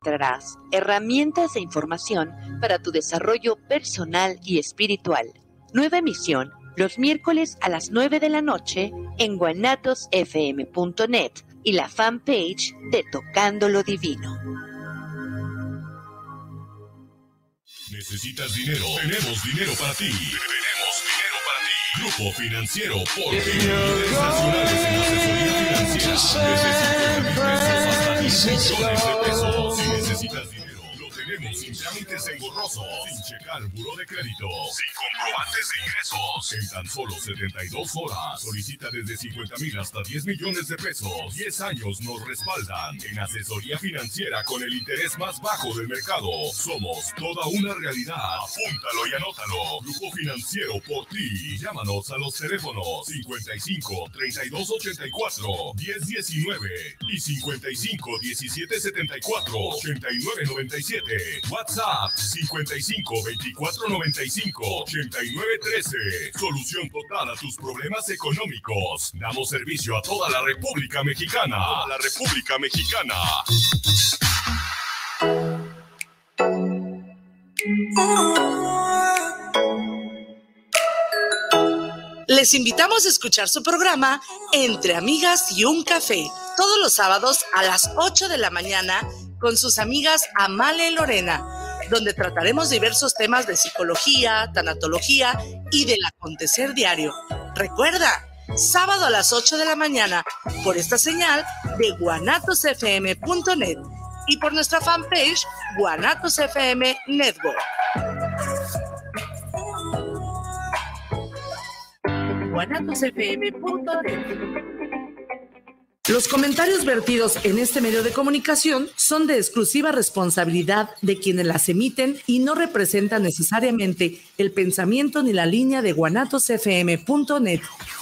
encontrarás herramientas e información para tu desarrollo personal y espiritual. Nueva emisión los miércoles a las 9 de la noche en guanatosfm.net y la fanpage de Tocando lo Divino. ¿Necesitas dinero? Tenemos dinero para ti. Tenemos dinero para ti. Grupo Financiero por ti. Líderes nacionales en asesoría financiera. Desde 50,000 pesos hasta 10 millones de pesos. Si necesitas dinero, lo tenemos sin trámites engorrosos, sin checar buró de crédito, sin comprobantes de ingresos. En tan solo 72 horas. Solicita desde 50,000 hasta 10 millones de pesos. 10 años nos respaldan en asesoría financiera con el interés más bajo del mercado. Somos toda una realidad. Apúntalo y anótalo. Grupo Financiero por ti. Llámanos a los teléfonos 55 32 84 10 19 y 55 17 74 89 97. WhatsApp 55 24 95 89 13. Solución total a tus problemas económicos. Damos servicio a toda la República Mexicana. Les invitamos a escuchar su programa Entre Amigas y un Café, todos los sábados a las 8 de la mañana con sus amigas Amale y Lorena, donde trataremos diversos temas de psicología, tanatología y del acontecer diario. Recuerda, sábado a las 8 de la mañana por esta señal de guanatosfm.net y por nuestra fanpage Guanatos FM Network. guanatosfm.net. Los comentarios vertidos en este medio de comunicación son de exclusiva responsabilidad de quienes las emiten y no representan necesariamente el pensamiento ni la línea de guanatosfm.net.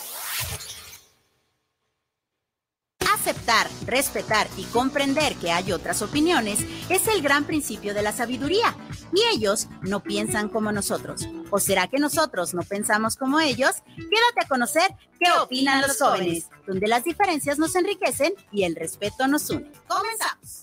Aceptar, respetar y comprender que hay otras opiniones es el gran principio de la sabiduría. Y ellos no piensan como nosotros. ¿O será que nosotros no pensamos como ellos? Quédate a conocer qué opinan los jóvenes, donde las diferencias nos enriquecen y el respeto nos une. ¡Comenzamos!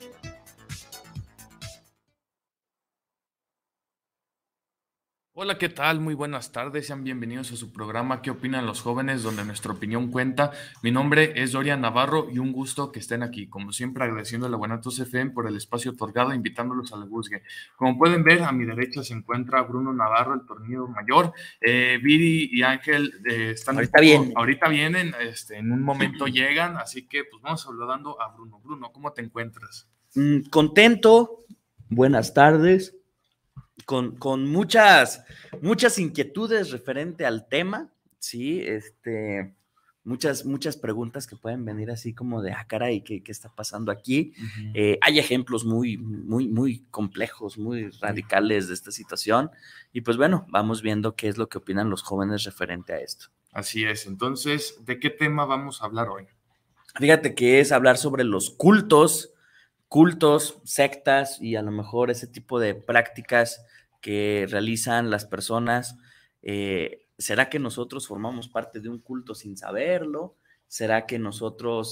Hola, ¿qué tal? Muy buenas tardes, sean bienvenidos a su programa ¿Qué opinan los jóvenes?, donde nuestra opinión cuenta. Mi nombre es Dorian Navarro y un gusto que estén aquí. Como siempre, agradeciendo a la Guanatos FM por el espacio otorgado, invitándolos a la busque. Como pueden ver, a mi derecha se encuentra Bruno Navarro, el tornillo mayor. Viri y Ángel están ahorita vienen, en un momento llegan, así que pues vamos saludando a Bruno. Bruno, ¿cómo te encuentras? Contento, buenas tardes. Con muchas inquietudes referente al tema, sí, muchas preguntas que pueden venir así como de, caray, ¿qué está pasando aquí? Uh-huh. Hay ejemplos muy complejos, muy radicales de esta situación, y pues bueno, vamos viendo qué es lo que opinan los jóvenes referente a esto. Así es, entonces, ¿de qué tema vamos a hablar hoy? Fíjate que es hablar sobre los cultos, sectas y a lo mejor ese tipo de prácticas que realizan las personas. ¿Será que nosotros formamos parte de un culto sin saberlo? ¿Será que nosotros,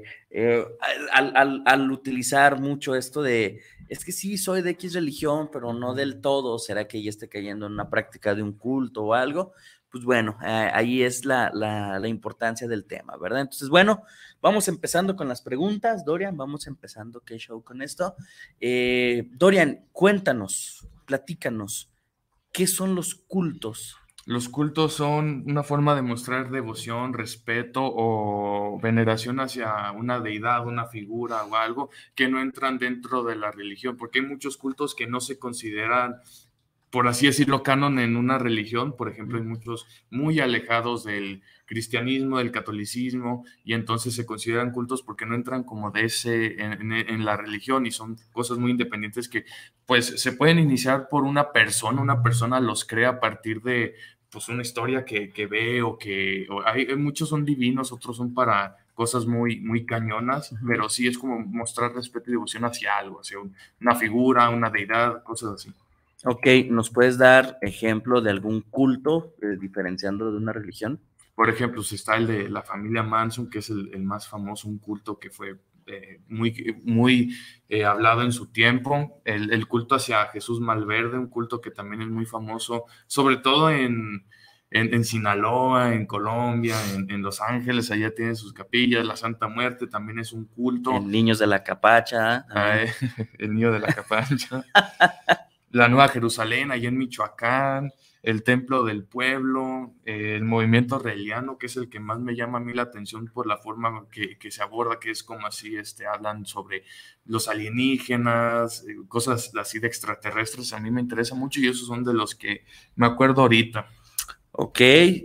al utilizar mucho esto de, es que sí, soy de X religión, pero no del todo, ¿será que ya esté cayendo en una práctica de un culto o algo? Pues bueno, ahí es la importancia del tema, ¿verdad? Entonces, bueno, vamos empezando con las preguntas. Dorian, vamos empezando, ¿qué show con esto? Dorian, cuéntanos, platícanos, ¿qué son los cultos? Los cultos son una forma de mostrar devoción, respeto o veneración hacia una deidad, una figura o algo que no entran dentro de la religión, porque hay muchos cultos que no se consideran, por así decirlo, canon en una religión. Por ejemplo, hay muchos muy alejados del cristianismo, del catolicismo, y entonces se consideran cultos porque no entran como de en la religión, y son cosas muy independientes que pues se pueden iniciar por una persona los crea a partir de pues una historia que ve o hay muchos son divinos, otros son para cosas muy cañonas, uh-huh. Pero sí es como mostrar respeto y devoción hacia algo, hacia una figura, una deidad, cosas así. Ok, ¿nos puedes dar ejemplo de algún culto diferenciándolo de una religión? Por ejemplo, está el de la familia Manson, que es el más famoso, un culto que fue muy hablado en su tiempo. El culto hacia Jesús Malverde, un culto que también es muy famoso, sobre todo en Sinaloa, en Colombia, en Los Ángeles, allá tienen sus capillas. La Santa Muerte también es un culto. El Niños de la Capacha. El Niño de la Capacha. La Nueva Jerusalén, allá en Michoacán. El Templo del Pueblo, el movimiento religiano, que es el que más me llama a mí la atención por la forma que se aborda, que es como así, hablan sobre los alienígenas, cosas así de extraterrestres. A mí me interesa mucho y esos son de los que me acuerdo ahorita. Ok,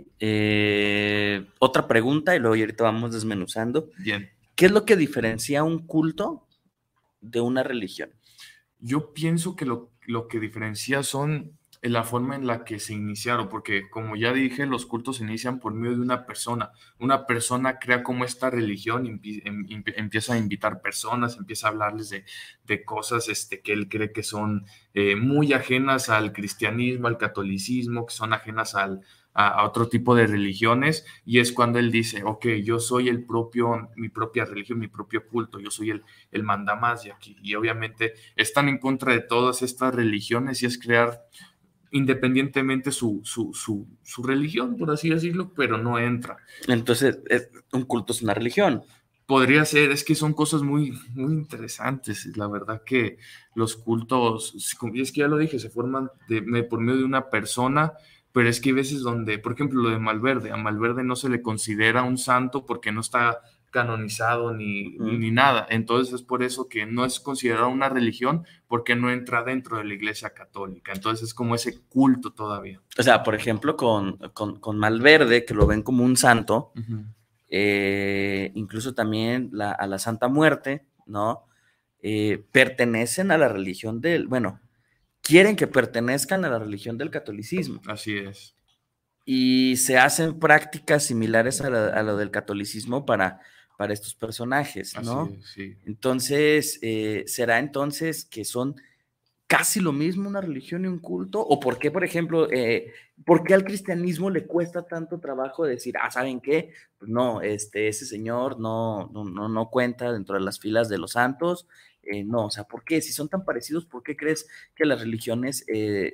otra pregunta y luego ahorita vamos desmenuzando. Bien. ¿Qué es lo que diferencia un culto de una religión? Yo pienso que lo que diferencia son la forma en la que se iniciaron, porque como ya dije, los cultos se inician por medio de una persona. Una persona crea como esta religión, empieza a invitar personas, empieza a hablarles de cosas que él cree que son muy ajenas al cristianismo, al catolicismo, que son ajenas a otro tipo de religiones, y es cuando él dice, ok, yo soy mi propia religión, mi propio culto, yo soy el mandamás de aquí, y obviamente están en contra de todas estas religiones y es crear independientemente su religión, por así decirlo, pero no entra. Entonces, un culto es una religión. Podría ser, es que son cosas muy, muy interesantes. La verdad que los cultos, es que ya lo dije, se forman por medio de una persona, pero es que hay veces donde, por ejemplo, lo de Malverde, a Malverde no se le considera un santo porque no está canonizado ni nada. Entonces es por eso que no es considerado una religión porque no entra dentro de la Iglesia Católica. Entonces es como ese culto todavía. O sea, por ejemplo, con Malverde, que lo ven como un santo, incluso también a la Santa Muerte, ¿no? Pertenecen a la religión quieren que pertenezcan a la religión del catolicismo. Así es. Y se hacen prácticas similares a lo del catolicismo para estos personajes, ¿no? Así es, sí. Entonces, ¿será entonces que son casi lo mismo una religión y un culto? ¿O por qué, por ejemplo, por qué al cristianismo le cuesta tanto trabajo decir, ¿saben qué? Pues no, ese señor no cuenta dentro de las filas de los santos? No, o sea, ¿por qué? Si son tan parecidos, ¿por qué crees que las religiones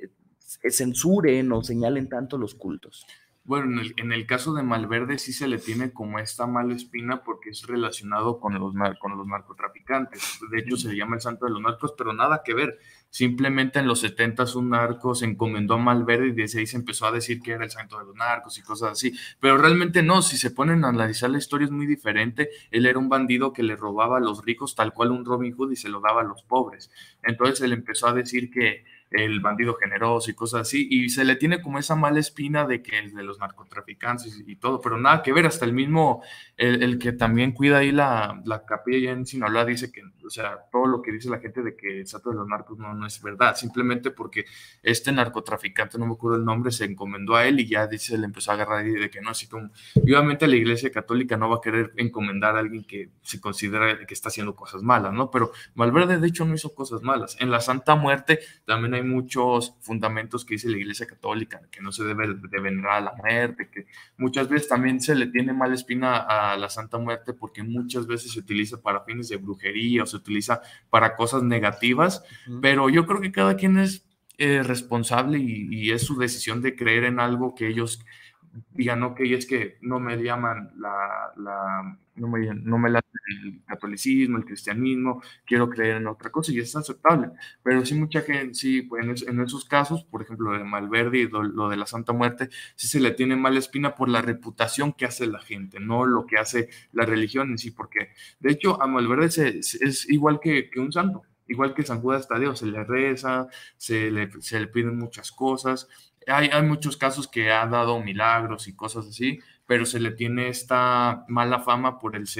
censuren o señalen tanto los cultos? Bueno, en el caso de Malverde sí se le tiene como esta mala espina porque es relacionado con los narcotraficantes. De hecho, se le llama el santo de los narcos, pero nada que ver. Simplemente en los 70s un narco se encomendó a Malverde y desde ahí se empezó a decir que era el santo de los narcos y cosas así. Pero realmente no, si se ponen a analizar la historia es muy diferente. Él era un bandido que le robaba a los ricos tal cual un Robin Hood y se lo daba a los pobres. Entonces él empezó a decir que el bandido generoso y cosas así, y se le tiene como esa mala espina de que es de los narcotraficantes y todo, pero nada que ver. Hasta el mismo, el que también cuida ahí la capilla en Sinaloa dice que, o sea, todo lo que dice la gente de que el santo de los narcos no es verdad, simplemente porque este narcotraficante, no me acuerdo el nombre, se encomendó a él y ya dice, le empezó a agarrar y de que no, así como, y obviamente la Iglesia Católica no va a querer encomendar a alguien que se considera que está haciendo cosas malas, ¿no? Pero Malverde de hecho no hizo cosas malas. En la Santa Muerte también hay muchos fundamentos que dice la Iglesia Católica, que no se debe de venerar a la muerte, que muchas veces también se le tiene mala espina a la Santa Muerte porque muchas veces se utiliza para fines de brujería o se utiliza para cosas negativas, pero yo creo que cada quien es responsable y es su decisión de creer en algo que ellos digan, ok, es que no me llaman no me late el catolicismo, el cristianismo, quiero creer en otra cosa y es aceptable. Pero sí, mucha gente, sí, pues en esos casos, por ejemplo, de Malverde y lo de la Santa Muerte, sí se le tiene mala espina por la reputación que hace la gente, no lo que hace la religión en sí, porque de hecho a Malverde es igual que un santo. Igual que San Judas Tadeo, se le reza, se le piden muchas cosas. Hay muchos casos que ha dado milagros y cosas así, pero se le tiene esta mala fama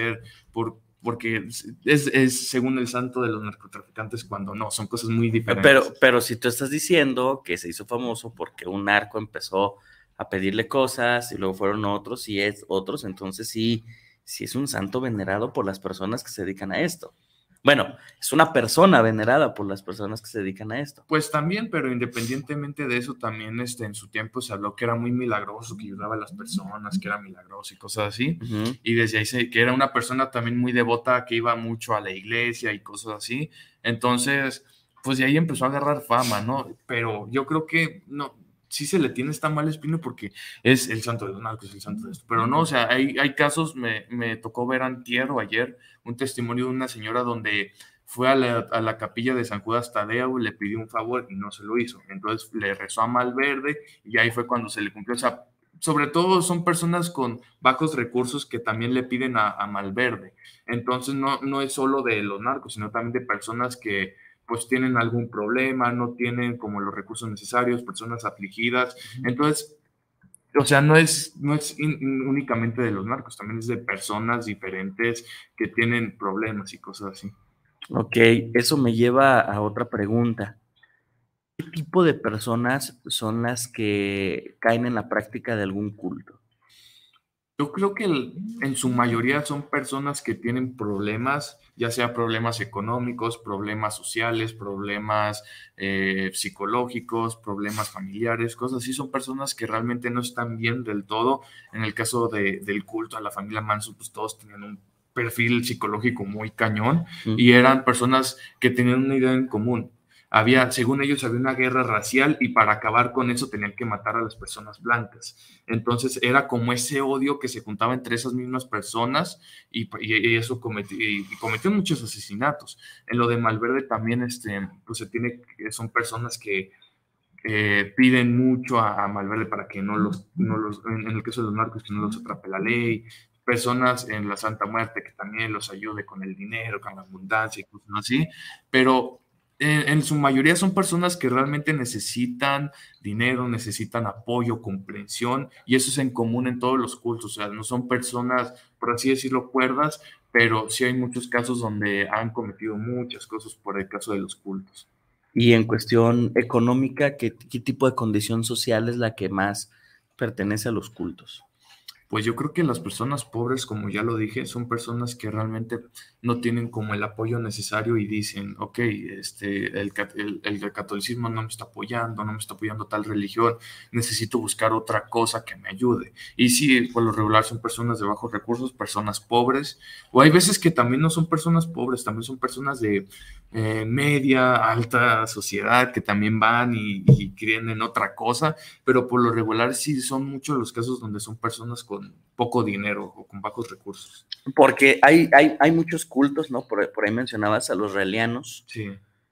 porque es según el santo de los narcotraficantes, cuando no, son cosas muy diferentes. Pero si tú estás diciendo que se hizo famoso porque un narco empezó a pedirle cosas y luego fueron otros entonces sí es un santo venerado por las personas que se dedican a esto. Bueno, es una persona venerada por las personas que se dedican a esto. Pues también, pero independientemente de eso, también en su tiempo se habló que era muy milagroso, que ayudaba a las personas, que era milagroso y cosas así. Uh-huh. Y desde ahí que era una persona también muy devota, que iba mucho a la iglesia y cosas así. Entonces, pues de ahí empezó a agarrar fama, ¿no? Pero yo creo que no, sí se le tiene esta mala espina porque es el santo de los narcos, el santo de esto. Pero no, o sea, hay casos, me tocó ver antier o ayer un testimonio de una señora donde fue a la capilla de San Judas Tadeo, le pidió un favor y no se lo hizo. Entonces le rezó a Malverde y ahí fue cuando se le cumplió. O sea, sobre todo son personas con bajos recursos que también le piden a Malverde. Entonces no es solo de los narcos, sino también de personas que pues tienen algún problema, no tienen como los recursos necesarios, personas afligidas. Entonces, o sea, no es únicamente de los narcos, también es de personas diferentes que tienen problemas y cosas así. Ok, eso me lleva a otra pregunta. ¿Qué tipo de personas son las que caen en la práctica de algún culto? Yo creo que en su mayoría son personas que tienen problemas, ya sea problemas económicos, problemas sociales, problemas psicológicos, problemas familiares, cosas así. Son personas que realmente no están bien del todo. En el caso del culto a la familia Manson, pues todos tenían un perfil psicológico muy cañón y eran personas que tenían una idea en común. Según ellos, había una guerra racial y para acabar con eso tenían que matar a las personas blancas. Entonces era como ese odio que se juntaba entre esas mismas personas y eso cometió muchos asesinatos. En lo de Malverde también pues son personas que piden mucho a Malverde para que no los, en el caso de los narcos, que no los atrape la ley. Personas en la Santa Muerte que también los ayude con el dinero, con la abundancia y cosas así, pero en su mayoría son personas que realmente necesitan dinero, necesitan apoyo, comprensión, y eso es en común en todos los cultos. O sea, no son personas, por así decirlo, cuerdas, pero sí hay muchos casos donde han cometido muchas cosas por el caso de los cultos. Y en cuestión económica, ¿qué tipo de condición social es la que más pertenece a los cultos? Pues yo creo que las personas pobres, como ya lo dije, son personas que realmente no tienen como el apoyo necesario y dicen, ok, el catolicismo no me está apoyando tal religión, necesito buscar otra cosa que me ayude. Y sí, por lo regular son personas de bajos recursos, personas pobres, o hay veces que también no son personas pobres, también son personas de media, alta sociedad que también van y creen en otra cosa, pero por lo regular sí son muchos los casos donde son personas con poco dinero o con bajos recursos. Porque hay muchos cultos, ¿no? Por ahí mencionabas a los raelianos. Sí.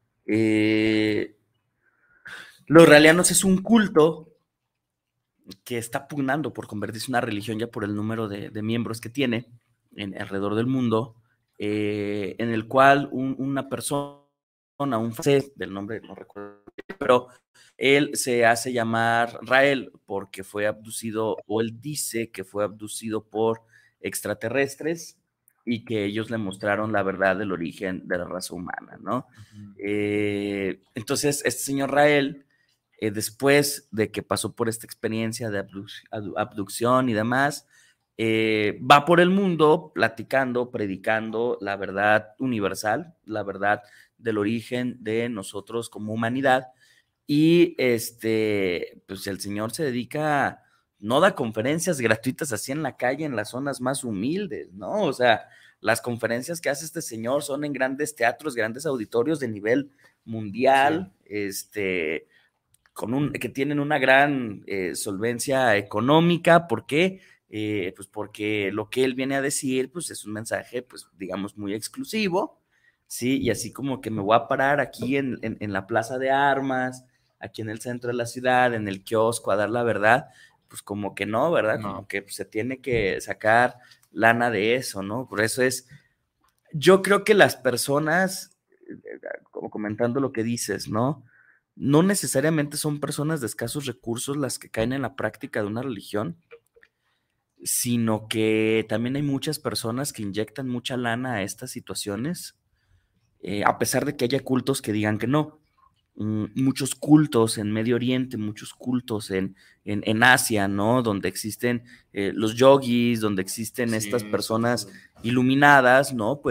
Los raelianos es un culto que está pugnando por convertirse en una religión ya por el número de miembros que tiene alrededor del mundo, en el cual una persona, un francés, del nombre no recuerdo, pero él se hace llamar Rael porque fue abducido, o él dice que fue abducido por extraterrestres y que ellos le mostraron la verdad del origen de la raza humana, ¿no? Uh-huh. Entonces, este señor Rael, después de que pasó por esta experiencia de abducción y demás, va por el mundo platicando, predicando la verdad universal, la verdad del origen de nosotros como humanidad. Y pues el señor se dedica, no da conferencias gratuitas así en la calle, en las zonas más humildes, ¿no? O sea, las conferencias que hace este señor son en grandes teatros, grandes auditorios de nivel mundial, sí. Que tienen una gran solvencia económica. ¿Por qué? Pues porque lo que él viene a decir, pues es un mensaje, pues digamos, muy exclusivo, ¿sí? Y así como que me voy a parar aquí en la plaza de armas, aquí en el centro de la ciudad, en el kiosco, a dar la verdad, pues como que no, ¿verdad? No. Como que se tiene que sacar lana de eso, ¿no? Por eso yo creo que las personas, como comentando lo que dices, ¿no? No necesariamente son personas de escasos recursos las que caen en la práctica de una religión, sino que también hay muchas personas que inyectan mucha lana a estas situaciones, a pesar de que haya cultos que digan que no. Muchos cultos en Medio Oriente, muchos cultos en Asia, ¿no? Donde existen los yogis, donde existen estas personas iluminadas, ¿no? Pues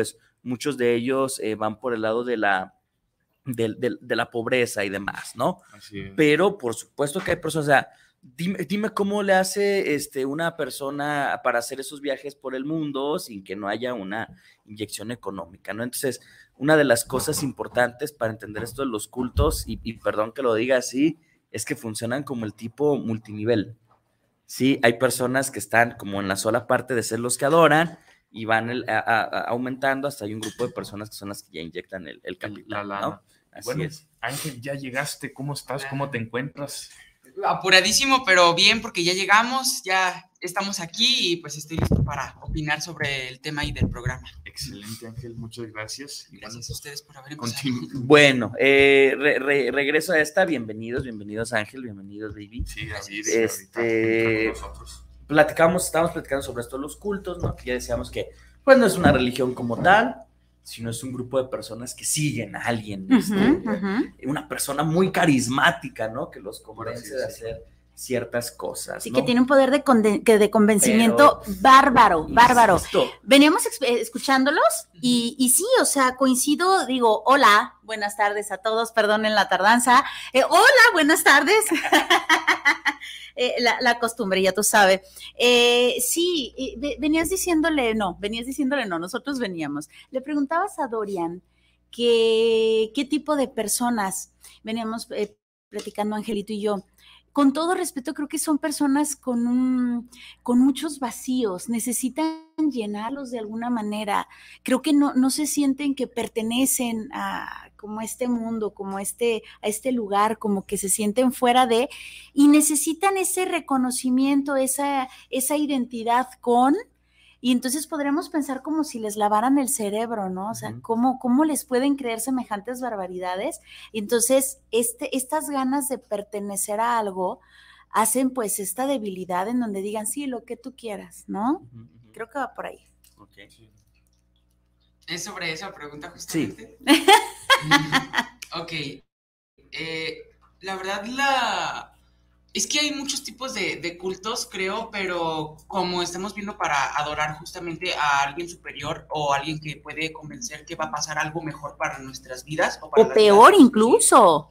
muchos de ellos van por el lado de la pobreza y demás, ¿no? Así es. Pero por supuesto que hay personas, o sea, dime cómo le hace una persona para hacer esos viajes por el mundo sin que no haya una inyección económica, ¿no? Entonces, una de las cosas importantes para entender esto de los cultos, y perdón que lo diga así, es que funcionan como el tipo multinivel. Sí, hay personas que están como en la sola parte de ser los que adoran y van aumentando hasta hay un grupo de personas que son las que ya inyectan el capital, ¿no? Así bueno, es. Ángel, ya llegaste, ¿cómo estás? ¿Cómo te encuentras? Apuradísimo, pero bien, porque ya llegamos, ya estamos aquí y pues estoy listo para opinar sobre el tema y del programa. Excelente, Ángel, muchas gracias. Gracias a ustedes por haber empezado. Bueno, regreso a esta, bienvenidos Ángel, bienvenidos baby. Sí, así nosotros. Estábamos platicando sobre esto, los cultos, ¿no? Que ya decíamos que pues no es una religión como tal, sino es un grupo de personas que siguen a alguien, una persona muy carismática, ¿no? Que los convence de hacer ciertas cosas, sí, ¿no? que tiene un poder de convencimiento bárbaro. Veníamos escuchándolos y sí, o sea, coincido, digo, hola, buenas tardes a todos, perdonen la tardanza, hola, buenas tardes. La costumbre, ya tú sabes. Sí, venías diciéndole no, nosotros veníamos. Le preguntabas a Dorian qué tipo de personas veníamos platicando Angelito y yo. Con todo respeto, creo que son personas con muchos vacíos, necesitan llenarlos de alguna manera. Creo que no se sienten que pertenecen a como este mundo, como a este lugar, como que se sienten fuera de, y necesitan ese reconocimiento, esa identidad y entonces podremos pensar como si les lavaran el cerebro, ¿no? O sea, ¿cómo les pueden creer semejantes barbaridades? Y entonces, estas ganas de pertenecer a algo hacen pues esta debilidad en donde digan, sí, lo que tú quieras, ¿no? Creo que va por ahí. Okay. ¿Es sobre esa pregunta justamente? Sí. Ok. La verdad, es que hay muchos tipos de cultos, creo, pero como estamos viendo para adorar justamente a alguien superior o alguien que puede convencer que va a pasar algo mejor para nuestras vidas. O peor incluso.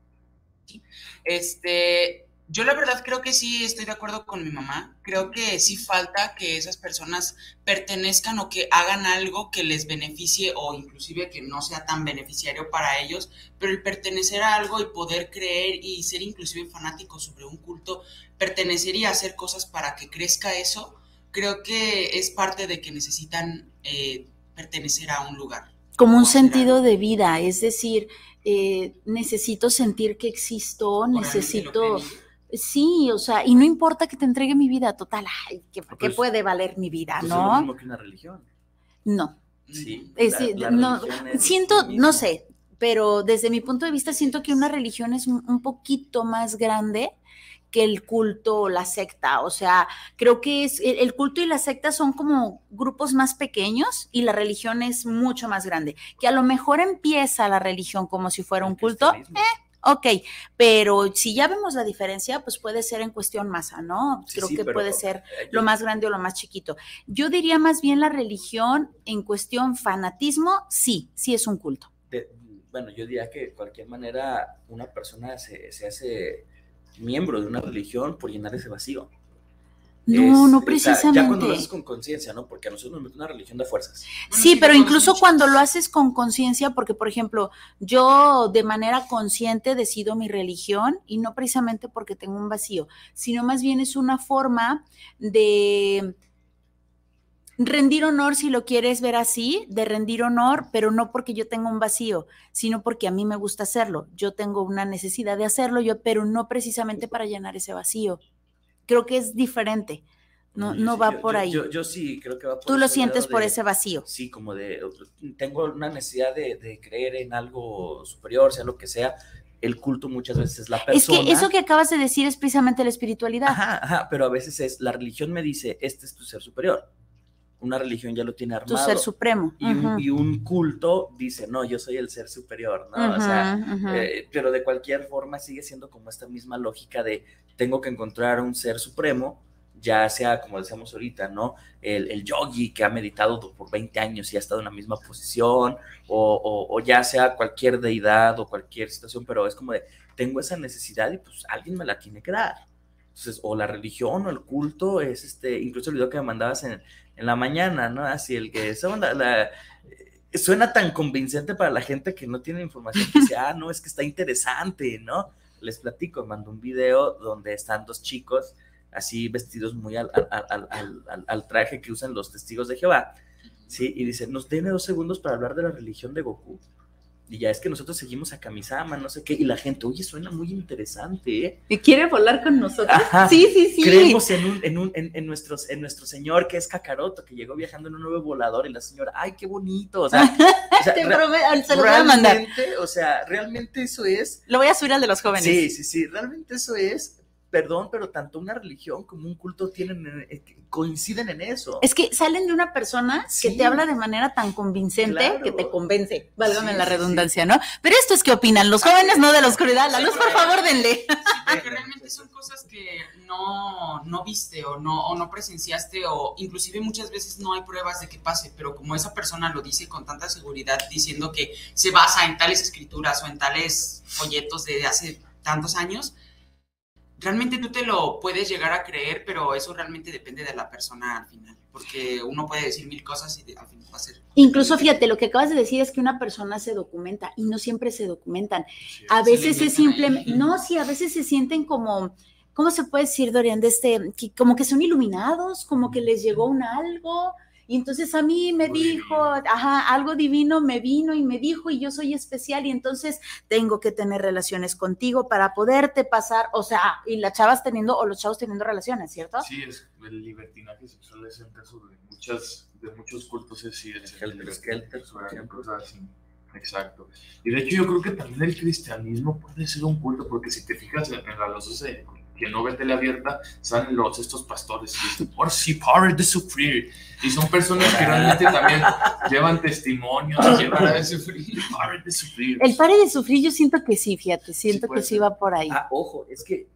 Yo la verdad creo que sí estoy de acuerdo con mi mamá. Creo que sí falta que esas personas pertenezcan o que hagan algo que les beneficie o inclusive que no sea tan beneficiario para ellos, pero el pertenecer a algo y poder creer y ser inclusive fanático sobre un culto, pertenecer y hacer cosas para que crezca eso, creo que es parte de que necesitan pertenecer a un lugar. Como un sentido de vida, es decir, necesito sentir que existo, necesito... Sí, o sea, y no importa que te entregue mi vida, total, ay, ¿qué puede valer mi vida, pues no? Es lo mismo que una religión. No. Sí. No, siento, no sé, pero desde mi punto de vista siento que una religión es un poquito más grande que el culto o la secta, o sea, creo que el culto y la secta son como grupos más pequeños y la religión es mucho más grande, que a lo mejor empieza la religión como si fuera un culto, ok, pero si ya vemos la diferencia, pues puede ser en cuestión masa, ¿no? Creo que puede ser lo más grande o lo más chiquito. Yo diría más bien la religión en cuestión fanatismo, sí es un culto. Bueno, yo diría que de cualquier manera una persona se hace miembro de una religión por llenar ese vacío. No precisamente. Ya cuando lo haces con conciencia, ¿no? Porque a nosotros nos mete una religión de fuerzas. Sí, pero incluso cuando lo haces con conciencia, porque por ejemplo, yo de manera consciente decido mi religión y no precisamente porque tengo un vacío, sino más bien es una forma de rendir honor, si lo quieres ver así, de rendir honor, pero no porque yo tenga un vacío, sino porque a mí me gusta hacerlo. Yo tengo una necesidad de hacerlo, pero no precisamente para llenar ese vacío. Creo que es diferente, no va por ahí. Yo sí creo que va por Tú lo sientes por ese vacío. Sí, como tengo una necesidad de creer en algo superior, sea lo que sea. El culto muchas veces es la persona. Es que eso que acabas de decir es precisamente la espiritualidad. Ajá, pero a veces la religión me dice, este es tu ser superior. Una religión ya lo tiene armado. Tu ser supremo. Y un culto dice, no, yo soy el ser superior, ¿no? O sea, pero de cualquier forma sigue siendo como esta misma lógica de tengo que encontrar un ser supremo ya sea, como decíamos ahorita, ¿no? El yogi que ha meditado por 20 años y ha estado en la misma posición, o ya sea cualquier deidad o cualquier situación, pero es como de, tengo esa necesidad y pues alguien me la tiene que dar. Entonces, o la religión o el culto es incluso el video que me mandabas en la mañana, ¿no? Así el que suena tan convincente para la gente que no tiene información, que dice, no, es que está interesante, ¿no? Les platico, mando un video donde están 2 chicos así vestidos muy al traje que usan los testigos de Jehová, ¿sí? Y dicen, nos tiene 2 segundos para hablar de la religión de Goku. Y ya es que nosotros seguimos a Kamisama, no sé qué, y la gente, oye, suena muy interesante, ¿eh? ¿Y quiere volar con nosotros? Ajá. Sí. Creemos en nuestro señor que es Kakaroto, que llegó viajando en un nuevo volador, y la señora, ay, qué bonito, o sea te prometo, se lo voy a mandar. O sea, realmente eso es. Lo voy a subir al de los jóvenes. Sí, realmente eso es. Perdón, pero tanto una religión como un culto coinciden en eso. Es que salen de una persona que te habla de manera tan convincente que te convence, válgame la redundancia, ¿no? Pero esto es qué opinan los jóvenes, no de la oscuridad. La luz, por favor, denle. Sí, porque realmente son cosas que no viste o no presenciaste, o inclusive muchas veces no hay pruebas de que pase, pero como esa persona lo dice con tanta seguridad, diciendo que se basa en tales escrituras o en tales folletos de hace tantos años, realmente tú te lo puedes llegar a creer, pero eso realmente depende de la persona al final, porque uno puede decir 1000 cosas y al final va a ser... Incluso, fíjate, lo que acabas de decir es que una persona se documenta y no siempre se documentan. Sí, a veces es simplemente... No, sí, a veces se sienten como... ¿Cómo se puede decir, Dorian? Como que son iluminados, como que les llegó un algo... Y entonces a mí me dijo, algo divino me vino y me dijo, y yo soy especial, y entonces tengo que tener relaciones contigo para poderte pasar, o sea, y las chavas teniendo, o los chavos teniendo relaciones, ¿cierto? Sí, es el libertinaje sexual es el caso de muchos cultos, es el Skelter, cosas así. Exacto. Y de hecho yo creo que también el cristianismo puede ser un culto, porque si te fijas en la luz que no ve tele abierta, salen estos pastores y dicen, por si pare de sufrir, y son personas que realmente también llevan testimonios y pare de sufrir. El pare de sufrir yo siento que sí, fíjate, siento que sí va por ahí. Ojo, es que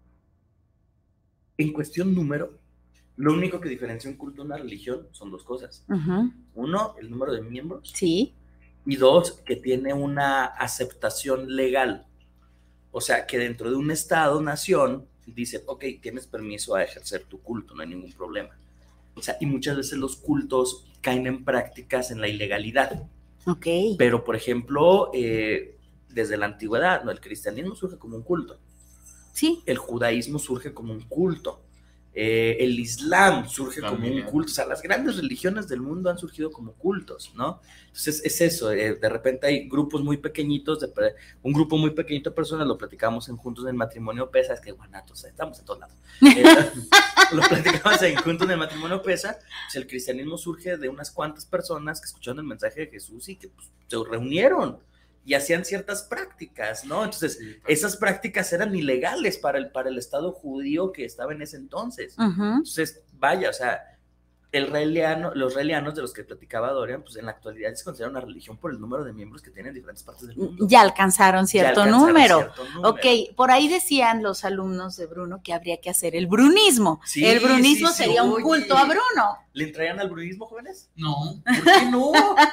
en cuestión número, lo único que diferencia un culto de una religión son 2 cosas. Uno, el número de miembros. Sí. Y 2, que tiene una aceptación legal. O sea, que dentro de un estado, nación, dice, ok, tienes permiso a ejercer tu culto, no hay ningún problema. O sea, y muchas veces los cultos caen en prácticas en la ilegalidad. Ok. Pero, por ejemplo, desde la antigüedad, ¿no? El cristianismo surge como un culto. Sí. El judaísmo surge como un culto. El islam surge como un culto. O sea, las grandes religiones del mundo han surgido como cultos, ¿no? Entonces es eso, de repente hay grupos muy pequeñitos, un grupo muy pequeñito de personas, lo platicamos en Juntos en el Matrimonio Pesa, es que guanatos, estamos en todos lados. Lo platicamos en Juntos en el Matrimonio Pesa, pues el cristianismo surge de unas cuantas personas que escucharon el mensaje de Jesús y que pues, se reunieron y hacían ciertas prácticas, ¿no? Entonces, esas prácticas eran ilegales para el Estado judío que estaba en ese entonces. Entonces, vaya, o sea, los raelianos de los que platicaba Dorian, pues en la actualidad se considera una religión por el número de miembros que tienen en diferentes partes del mundo. Ya alcanzaron cierto número. Ok, por ahí decían los alumnos de Bruno que habría que hacer el brunismo. Sí, el brunismo sería un culto a Bruno. ¿Le entrarían al brunismo, jóvenes? No. ¿Por qué no?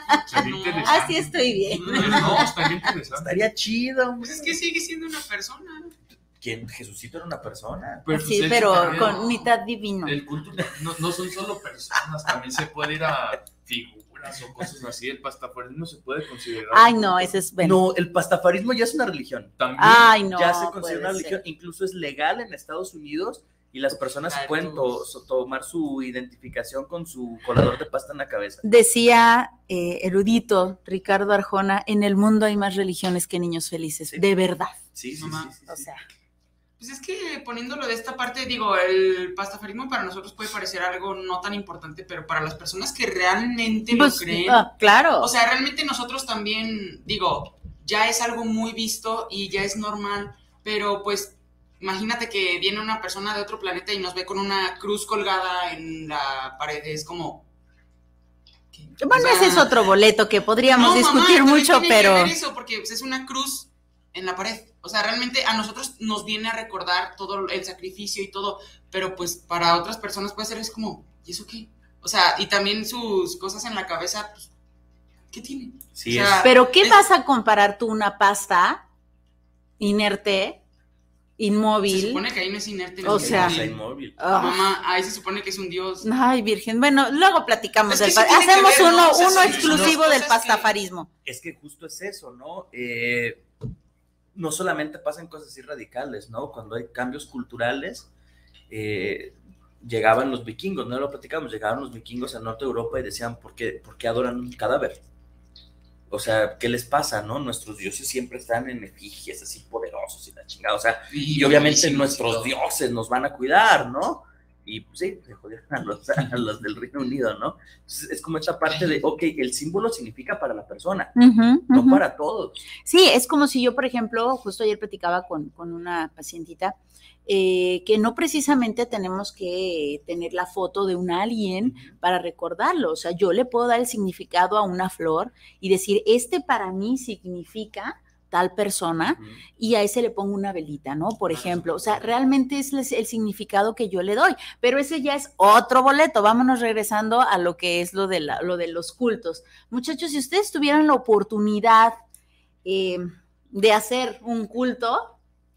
Así estoy bien. No, estaría interesante. Estaría chido. Pues es que sigue siendo una persona. ¿Quién? Jesucito era una persona. Sí, pero con mitad divino. El culto no son solo personas, también se puede ir a figuras o cosas así. El pastafarismo se puede considerar. Ay, no, ese es bueno. No, el pastafarismo ya es una religión. También. Ay, no. Ya se considera una religión, incluso es legal en Estados Unidos y las personas pueden tomar su identificación con su colador de pasta en la cabeza. Decía erudito Ricardo Arjona, en el mundo hay más religiones que niños felices, sí. De verdad. Sí. O sea. Pues es que poniéndolo de esta parte, digo, el pastafarismo para nosotros puede parecer algo no tan importante, pero para las personas que realmente lo creen, claro. O sea, realmente nosotros también, digo, ya es algo muy visto y ya es normal, pero pues imagínate que viene una persona de otro planeta y nos ve con una cruz colgada en la pared, es como... Bueno, ese es otro boleto que podríamos discutir mucho, pero... Que ver eso, porque pues, es una cruz en la pared. O sea, realmente a nosotros nos viene a recordar todo el sacrificio y todo, pero pues para otras personas puede ser es como, ¿y eso qué? O sea, y también sus cosas en la cabeza, pues, ¿qué tiene? Sí, o sea, pero ¿qué vas a comparar tú una pasta inerte, inmóvil? Se supone que ahí no es inerte. O sea, inmóvil. Mamá, ahí se supone que es un dios. Ay, virgen. Bueno, luego platicamos Es que del sí tiene que hacemos ver, ¿no? O sea, uno son exclusivo cosas del que- pastafarismo. Es que justo es eso, ¿no? No solamente pasan cosas así radicales, ¿no? Cuando hay cambios culturales, llegaban los vikingos, no lo platicamos, llegaban los vikingos al norte de Europa y decían, ¿por qué adoran un cadáver? O sea, ¿qué les pasa, no? Nuestros dioses siempre están en efigies así poderosos y la chingada, o sea, y obviamente nuestros dioses nos van a cuidar, ¿no? Y pues sí, se jodieron a los del Reino Unido, ¿no? Entonces es como esta parte de, ok, el símbolo significa para la persona, no para todos. Sí, es como si yo, por ejemplo, justo ayer platicaba con una pacientita, que no precisamente tenemos que tener la foto de un alien para recordarlo. O sea, yo le puedo dar el significado a una flor y decir, para mí significa tal persona, y a ese le pongo una velita, ¿no? Por ejemplo, o sea, realmente es el significado que yo le doy, pero ese ya es otro boleto. Vámonos regresando a lo que es lo de los cultos. Muchachos, si ustedes tuvieran la oportunidad de hacer un culto,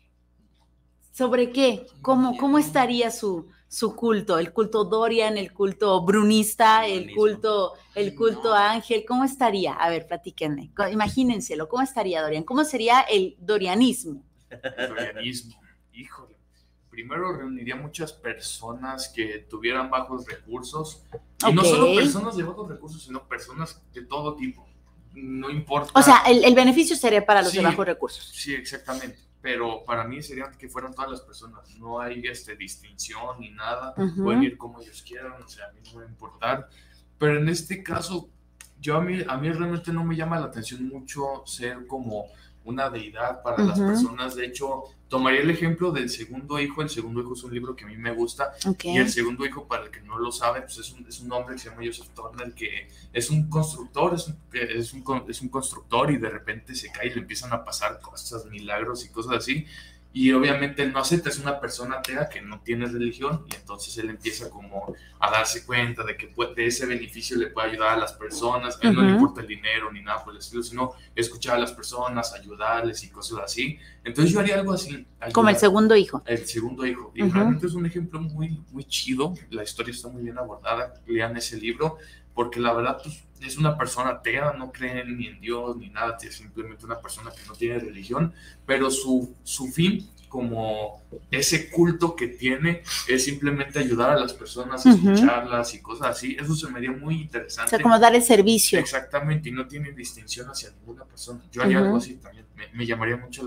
¿sobre qué? ¿Cómo estaría su culto? ¿El culto Dorian, el culto brunista, el culto Ángel? ¿Cómo estaría? A ver, platíquenme. Imagínenselo. ¿Cómo estaría Dorian? ¿Cómo sería el dorianismo? El dorianismo, híjole. Primero reuniría muchas personas que tuvieran bajos recursos. Y no solo personas de bajos recursos, sino personas de todo tipo. No importa. O sea, el beneficio sería para los de bajos recursos. Sí, exactamente. Pero para mí sería que fueran todas las personas. No hay distinción ni nada. Pueden ir como ellos quieran, o sea, a mí no me va a importar. Pero en este caso, a mí realmente no me llama la atención mucho ser como una deidad para las personas. De hecho, tomaría el ejemplo del Segundo Hijo. El Segundo Hijo es un libro que a mí me gusta. Y el Segundo Hijo, para el que no lo sabe, pues es un hombre que se llama Joseph Turner, que es un constructor, es un constructor, y de repente se cae y le empiezan a pasar cosas, milagros y cosas así. Y obviamente él no acepta, es una persona atea que no tiene religión, y entonces él empieza como a darse cuenta de que de ese beneficio le puede ayudar a las personas. A él no le importa el dinero ni nada por el estilo, sino escuchar a las personas, ayudarles y cosas así. Entonces yo haría algo así. Como el Segundo Hijo. El Segundo Hijo. Y realmente es un ejemplo muy, muy chido. La historia está muy bien abordada. Lean ese libro, porque la verdad pues, es una persona atea, no cree ni en Dios ni nada, es simplemente una persona que no tiene religión, pero su fin, como ese culto que tiene, es simplemente ayudar a las personas, escucharlas y cosas así. Eso se me dio muy interesante. O sea, como dar el servicio. Exactamente, y no tiene distinción hacia ninguna persona. Yo haría algo así también. Me llamaría mucho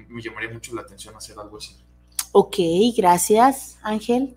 la atención hacer algo así. Ok, gracias, Ángel.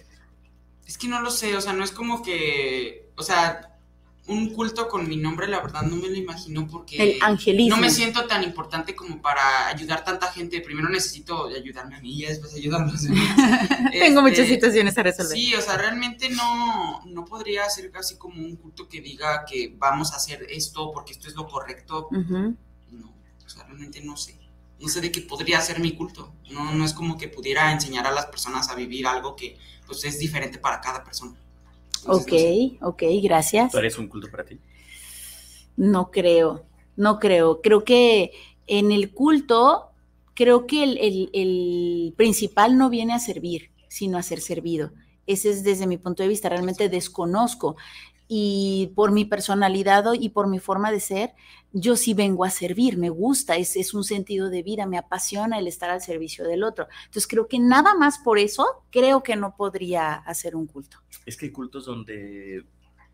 Es que no lo sé, o sea, no es como que, o sea, un culto con mi nombre, la verdad no me lo imagino, porque el angelismo. No me siento tan importante como para ayudar tanta gente. Primero necesito ayudarme a mí y después ayudar a los demás. Tengo muchas situaciones a resolver. Sí, o sea, realmente no podría ser casi como un culto que diga que vamos a hacer esto porque esto es lo correcto. No, o sea, realmente no sé. No sé de qué podría ser mi culto. No es como que pudiera enseñar a las personas a vivir algo que pues es diferente para cada persona. Entonces, ok, gracias. ¿Tú harías un culto para ti? No creo. Creo que en el culto, creo que el principal no viene a servir, sino a ser servido. Ese es desde mi punto de vista, realmente desconozco. Y por mi personalidad y por mi forma de ser, yo sí vengo a servir, me gusta, es un sentido de vida, me apasiona el estar al servicio del otro. Entonces creo que nada más por eso, creo que no podría hacer un culto. Es que hay cultos donde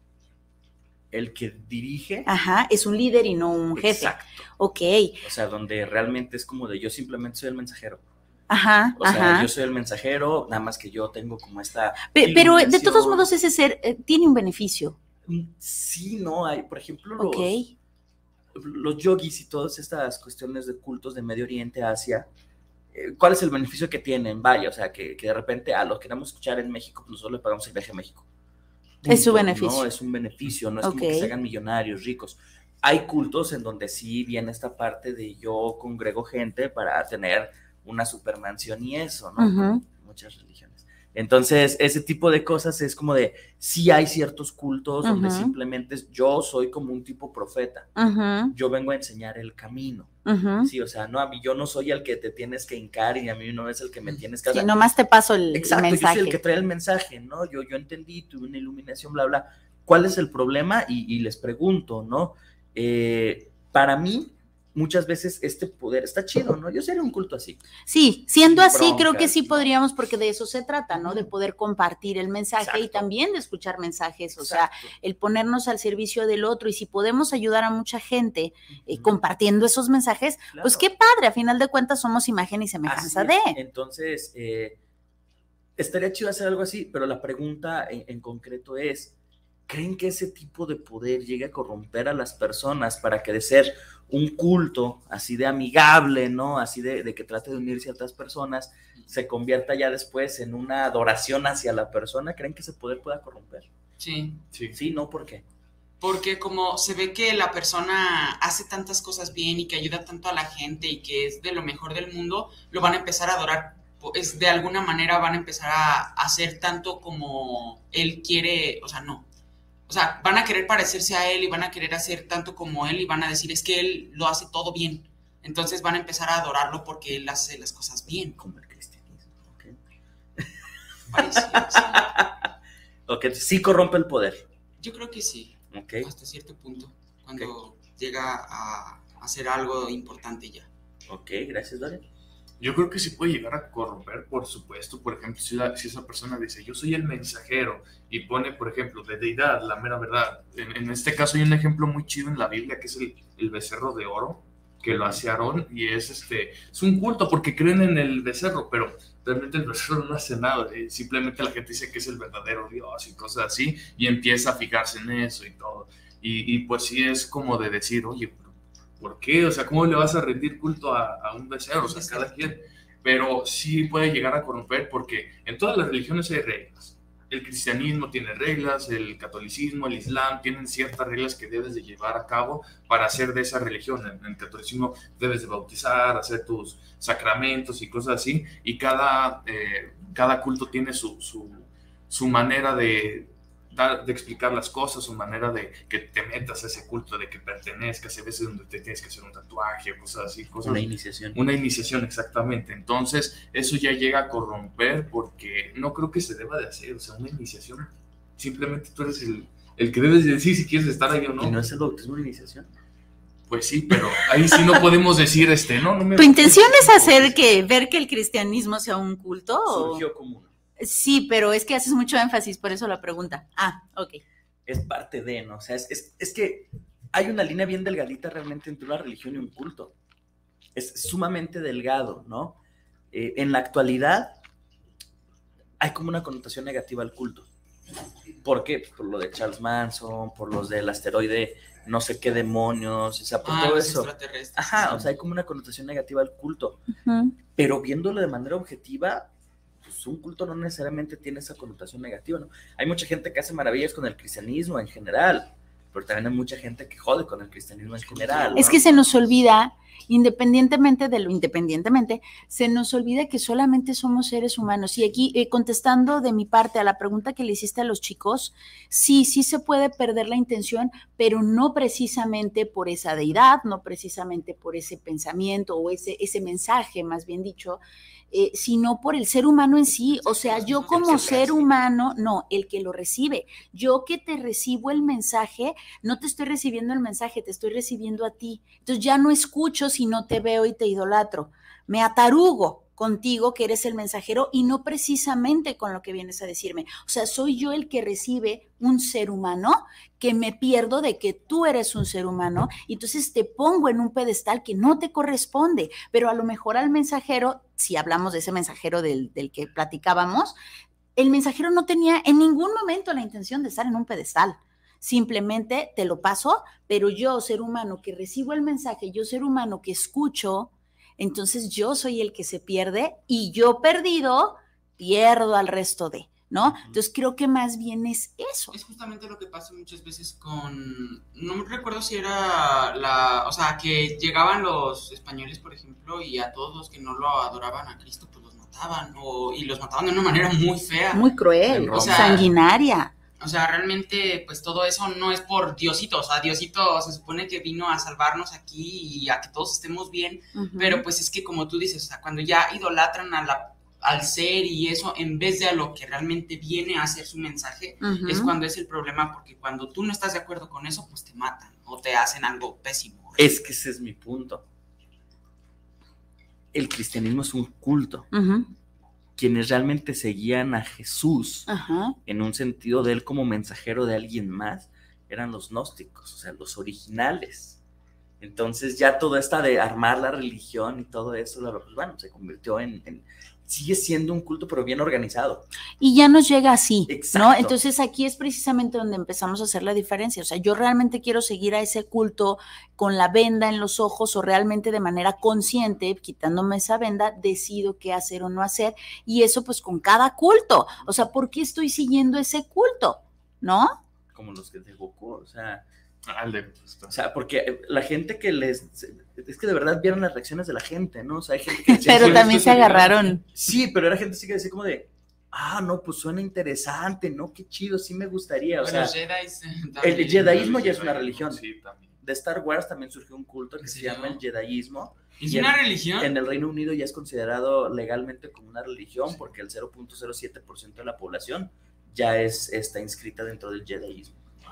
el que dirige... es un líder y no un jefe. Exacto. Ok. O sea, donde realmente es como de yo simplemente soy el mensajero. O sea, yo soy el mensajero, nada más que yo tengo como esta... Pero de todos modos ese ser tiene un beneficio. Sí, no, hay, por ejemplo, los yogis y todas estas cuestiones de cultos de Medio Oriente, Asia, ¿cuál es el beneficio que tienen? Vaya, o sea, que de repente los queremos escuchar en México, pues nosotros le pagamos el viaje a México. Es su beneficio. No, es un beneficio, no es como que se hagan millonarios, ricos. Hay cultos en donde sí viene esta parte de yo congrego gente para tener una supermansión y eso, ¿no? Uh-huh. Muchas religiones. Entonces, ese tipo de cosas es como de, sí hay ciertos cultos Uh-huh. donde simplemente yo soy como un tipo profeta. Uh-huh. Yo vengo a enseñar el camino. Uh-huh. Sí, o sea, no, a mí yo no soy el que te tienes que hincar y a mí no es el que me tienes que... Sí, nomás te paso el Exacto, mensaje. yo soy el que trae el mensaje, ¿no? Yo entendí, tuve una iluminación, bla, bla. ¿Cuál es el problema? Y les pregunto, ¿no? Para mí, muchas veces este poder está chido, ¿no? Yo sería un culto así. Sí, siendo Sin así, broncas, creo que sí ¿no? podríamos, porque de eso se trata, ¿no? De poder compartir el mensaje. Exacto. Y también de escuchar mensajes, o Exacto. sea, el ponernos al servicio del otro, y si podemos ayudar a mucha gente compartiendo esos mensajes, Claro. pues qué padre, a final de cuentas somos imagen y semejanza Así es. de. Entonces, estaría chido hacer algo así, pero la pregunta en concreto es, ¿creen que ese tipo de poder llegue a corromper a las personas para que de ser un culto así de amigable, ¿no? Así de que trate de unir ciertas personas, se convierta ya después en una adoración hacia la persona? ¿Creen que ese poder pueda corromper? Sí. Sí, ¿no? ¿Por qué? Porque como se ve que la persona hace tantas cosas bien y que ayuda tanto a la gente y que es de lo mejor del mundo, lo van a empezar a adorar. Pues de alguna manera van a empezar a hacer tanto como él quiere, o sea, no. O sea, van a querer parecerse a él y van a querer hacer tanto como él y van a decir, es que él lo hace todo bien. Entonces van a empezar a adorarlo porque él hace las cosas bien. Como el cristianismo, ¿ok? Parecido, sí. Ok, sí corrompe el poder. Yo creo que sí, Ok, hasta cierto punto, cuando llega a hacer algo importante ya. ok, gracias, Dorian. Yo creo que sí puede llegar a corromper, por supuesto. Por ejemplo, si esa persona dice, yo soy el mensajero, y pone, por ejemplo, de deidad, la mera verdad. En este caso hay un ejemplo muy chido en la Biblia, que es el becerro de oro, que lo hace Aarón, y es un culto, porque creen en el becerro, pero realmente el becerro no hace nada. Simplemente la gente dice que es el verdadero Dios y cosas así, y empieza a fijarse en eso y todo. Y pues sí es como de decir, oye, ¿por qué? O sea, ¿cómo le vas a rendir culto a un becerro? O sea, cada quien. Pero sí puede llegar a corromper, porque en todas las religiones hay reglas. El cristianismo tiene reglas, el catolicismo, el islam tienen ciertas reglas que debes de llevar a cabo para ser de esa religión. En el catolicismo debes de bautizar, hacer tus sacramentos y cosas así, y cada culto tiene su manera de explicar las cosas, su manera de que te metas a ese culto, de que pertenezcas. A veces donde te tienes que hacer un tatuaje, cosas así. Una iniciación. Una iniciación, exactamente. Entonces, eso ya llega a corromper, porque no creo que se deba de hacer. O sea, una iniciación, simplemente tú eres el que debes decir si quieres estar ahí o no. ¿Y no es el bautismo una iniciación? Pues sí, pero ahí sí no podemos decir, no me... ¿Tu intención es ver que el cristianismo sea un culto? Surgió como uno. Sí, pero es que haces mucho énfasis, por eso la pregunta. Ah, ok. Es parte de, ¿no? O sea, es que hay una línea bien delgadita realmente entre una religión y un culto. Es sumamente delgado, ¿no? En la actualidad hay como una connotación negativa al culto. ¿Por qué? Por lo de Charles Manson, por los del asteroide, no sé qué demonios, o sea, por todo eso. Ajá, o sea, hay como una connotación negativa al culto. Uh-huh. Pero viéndolo de manera objetiva, pues un culto no necesariamente tiene esa connotación negativa, ¿no? Hay mucha gente que hace maravillas con el cristianismo en general, pero también hay mucha gente que jode con el cristianismo en general, ¿no? Es que se nos olvida, independientemente, se nos olvida que solamente somos seres humanos. Y aquí, contestando de mi parte a la pregunta que le hiciste a los chicos, sí se puede perder la intención, pero no precisamente por esa deidad, no precisamente por ese pensamiento o ese mensaje, más bien dicho, sino por el ser humano en sí. O sea, yo como ser humano, no, el que lo recibe. Yo que te recibo el mensaje, no te estoy recibiendo el mensaje, te estoy recibiendo a ti. Entonces ya no escucho si no te veo y te idolatro. Me atarugo contigo, que eres el mensajero, y no precisamente con lo que vienes a decirme. O sea, soy yo el que recibe un ser humano, que me pierdo de que tú eres un ser humano, y entonces te pongo en un pedestal que no te corresponde. Pero a lo mejor al mensajero, si hablamos de ese mensajero del que platicábamos, el mensajero no tenía en ningún momento la intención de estar en un pedestal. Simplemente te lo paso, pero yo, ser humano que recibo el mensaje, yo, ser humano que escucho, entonces yo soy el que se pierde, y yo perdido pierdo al resto de. ¿no? Entonces creo que más bien es eso. Es justamente lo que pasa muchas veces con, no me recuerdo si era o sea, que llegaban los españoles, por ejemplo, y a todos los que no lo adoraban a Cristo, pues los mataban, y los mataban de una manera muy fea. Muy cruel, o sea, sanguinaria. O sea, realmente, pues todo eso no es por Diosito, o sea, Diosito se supone que vino a salvarnos aquí y a que todos estemos bien, pero pues es que como tú dices, o sea, cuando ya idolatran al ser y eso, en vez de a lo que realmente viene a hacer su mensaje, es cuando es el problema, porque cuando tú no estás de acuerdo con eso, pues te matan o te hacen algo pésimo. Es que ese es mi punto. El cristianismo es un culto. Quienes realmente seguían a Jesús en un sentido de él como mensajero de alguien más, eran los gnósticos, o sea, los originales. Entonces ya todo esta de armar la religión y todo eso, bueno, se convirtió sigue siendo un culto, pero bien organizado. Y ya nos llega así, exacto, ¿no? Entonces aquí es precisamente donde empezamos a hacer la diferencia. O sea, yo realmente quiero seguir a ese culto con la venda en los ojos o realmente de manera consciente, quitándome esa venda, decido qué hacer o no hacer. Y eso pues con cada culto. O sea, ¿por qué estoy siguiendo ese culto? ¿No? Como los que de Goku, o sea, porque la gente que es que de verdad vieron las reacciones de la gente, ¿no? O sea, hay gente que decía, pero también se agarraron. Sí, pero era gente así que decía como de, no, pues suena interesante, ¿no? Qué chido, sí me gustaría, o sea, el jedaísmo ya es una religión. Sí, también. De Star Wars también surgió un culto que se llama el jedaísmo. ¿Es una religión? En el Reino Unido ya es considerado legalmente como una religión porque el 0.07% de la población ya está inscrita dentro del jedaísmo.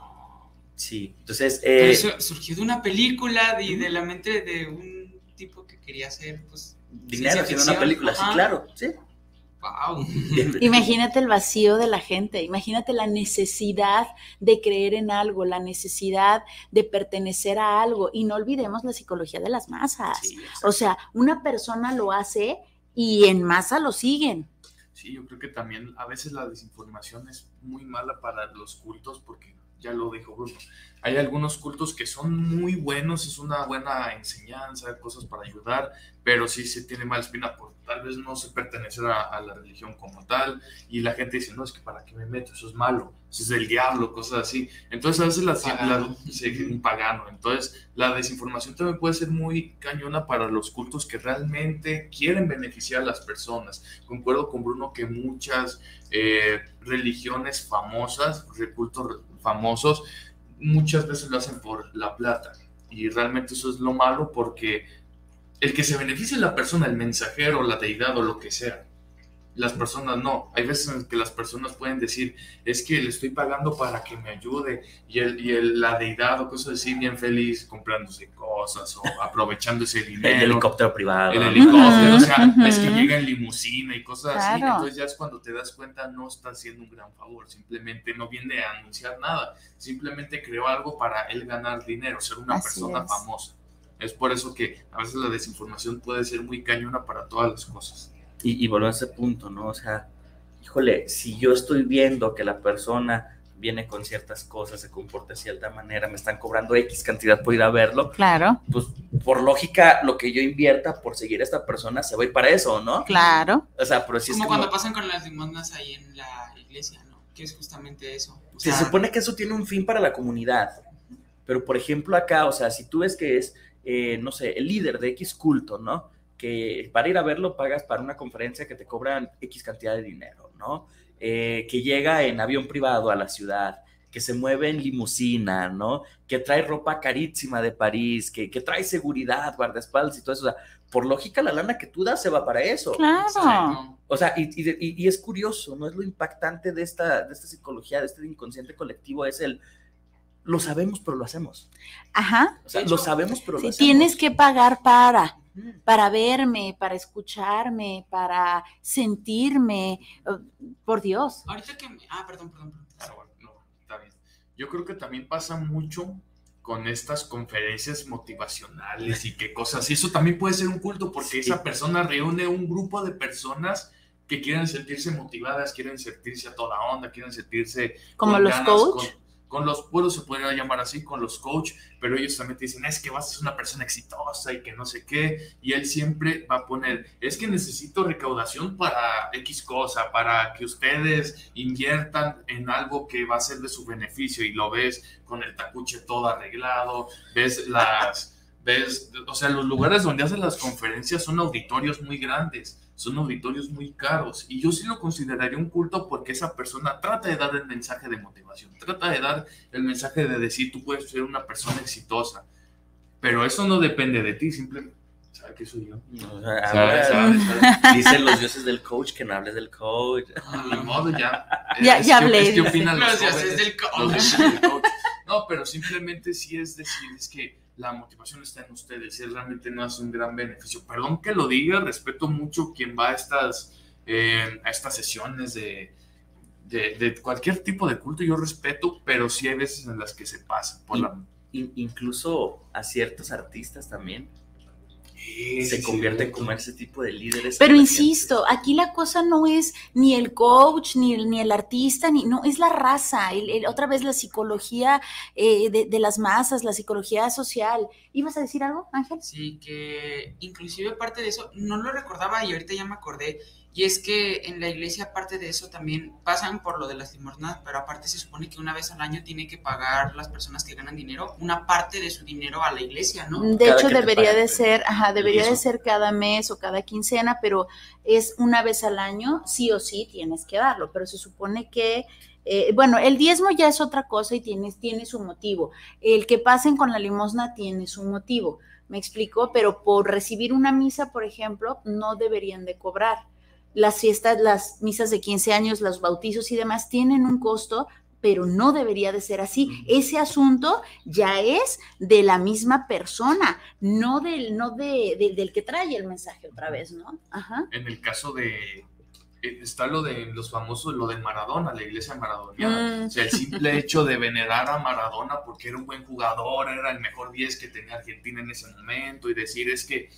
Sí, entonces... Pero eso surgió de una película de la mente de un tipo que quería hacer, pues... dinero haciendo una película, sí, claro, sí. Wow. Imagínate el vacío de la gente, imagínate la necesidad de creer en algo, la necesidad de pertenecer a algo, y no olvidemos la psicología de las masas. Sí, o sea, una persona lo hace y en masa lo siguen. Sí, yo creo que también a veces la desinformación es muy mala para los cultos porque ya lo dijo Bruno, hay algunos cultos que son muy buenos, es una buena enseñanza, cosas para ayudar, pero sí se tiene mala espina por tal vez no se pertenecer a la religión como tal, y la gente dice, no, es que para qué me meto, eso es malo, eso es del diablo, cosas así. Entonces a veces un pagano, entonces la desinformación también puede ser muy cañona para los cultos que realmente quieren beneficiar a las personas. Concuerdo con Bruno que muchas religiones famosas, cultos famosos, muchas veces lo hacen por la plata, y realmente eso es lo malo, porque el que se beneficie es la persona, el mensajero, la deidad o lo que sea. Las personas no. Hay veces en que las personas pueden decir, es que le estoy pagando para que me ayude, y la deidad o cosas así, bien feliz comprándose cosas o aprovechando ese dinero. El helicóptero privado. El helicóptero, o sea, es que llega en limusina y cosas así. Entonces ya es cuando te das cuenta, no está haciendo un gran favor, simplemente no viene a anunciar nada, simplemente creó algo para él ganar dinero, ser una persona famosa. Es por eso que a veces la desinformación puede ser muy cañona para todas las cosas. Y volver a ese punto, ¿no? O sea, híjole, si yo estoy viendo que la persona viene con ciertas cosas, se comporta de cierta manera, me están cobrando X cantidad por ir a verlo, claro, pues por lógica, lo que yo invierta por seguir a esta persona se va a ir para eso, ¿no? Claro. O sea, pero si como cuando pasan con las limosnas ahí en la iglesia, ¿no? Que es justamente eso. O sea, se supone que eso tiene un fin para la comunidad, pero por ejemplo acá, o sea, si tú ves que es, no sé, el líder de X culto, ¿no? Que para ir a verlo pagas para una conferencia que te cobran X cantidad de dinero, ¿no? Que llega en avión privado a la ciudad, que se mueve en limusina, ¿no? Que trae ropa carísima de París, que trae seguridad, guardaespaldas y todo eso. O sea, por lógica, la lana que tú das se va para eso. Claro. O sea, y es curioso, ¿no? Es lo impactante de esta psicología, de este inconsciente colectivo, es lo sabemos, pero lo hacemos. Ajá. O sea, lo sabemos, pero lo hacemos. Tienes que pagar para verme, para escucharme, para sentirme, por Dios. Ahorita que... perdón. No, está bien. Yo creo que también pasa mucho con estas conferencias motivacionales y qué cosas, y eso también puede ser un culto, porque esa persona reúne un grupo de personas que quieren sentirse motivadas, quieren sentirse a toda onda, quieren sentirse como los coach. con los pueblos se podría llamar así, con los coach, pero ellos también te dicen, es que vas a ser una persona exitosa y que no sé qué, y él siempre va a poner, es que necesito recaudación para X cosa, para que ustedes inviertan en algo que va a ser de su beneficio, y lo ves con el tacuche todo arreglado, ves, o sea, los lugares donde hacen las conferencias son auditorios muy grandes, son auditorios muy caros, y yo sí lo consideraría un culto porque esa persona trata de dar el mensaje de motivación, trata de dar el mensaje de decir, tú puedes ser una persona exitosa, pero eso no depende de ti, simplemente, ¿sabes qué soy yo? Dicen los dioses del coach que no hables del coach. Ni modo, ya hablé. ¿Qué opinan los dioses del coach? No, pero simplemente sí es decir, es que la motivación está en ustedes, y realmente no hace un gran beneficio. Perdón que lo diga, respeto mucho quien va a estas sesiones de cualquier tipo de culto, yo respeto, pero sí hay veces en las que se pasa por incluso a ciertos artistas también. Sí, se convierte como ese tipo de líderes. Pero insisto, aquí la cosa no es ni el coach, ni el artista, no, es la raza, otra vez la psicología de las masas, la psicología social. ¿Ibas a decir algo, Ángel? Sí, que inclusive parte de eso, no lo recordaba y ahorita ya me acordé, y es que en la iglesia aparte de eso también pasan por lo de las limosnas, pero aparte se supone que una vez al año tiene que pagar las personas que ganan dinero, una parte de su dinero a la iglesia, ¿no? De hecho debería de ser, debería de ser cada mes o cada quincena, pero es una vez al año, sí o sí tienes que darlo, pero se supone que bueno, el diezmo ya es otra cosa y tiene su motivo. El que pasen con la limosna tiene su motivo, ¿me explico? Pero por recibir una misa, por ejemplo, no deberían de cobrar. Las fiestas, las misas de 15 años, los bautizos y demás tienen un costo, pero no debería de ser así. Ese asunto ya es de la misma persona, no del que trae el mensaje otra vez, ¿no? Ajá. En el caso está lo de los famosos, lo de Maradona, la iglesia maradoniana. O sea, el simple hecho de venerar a Maradona porque era un buen jugador, era el mejor 10 que tenía Argentina en ese momento, y decir es que